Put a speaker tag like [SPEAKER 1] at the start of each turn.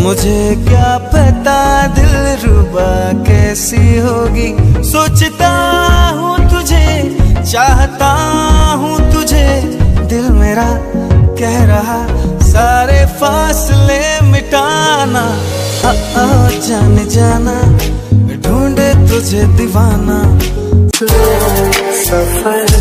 [SPEAKER 1] मुझे क्या पता दिलरुबा कैसी होगी। सोचता हूँ तुझे, चाहता हूँ तुझे, दिल मेरा कह रहा सारे फासले मिटाना। जाने जाना ढूंढे तुझे दीवाना। सफर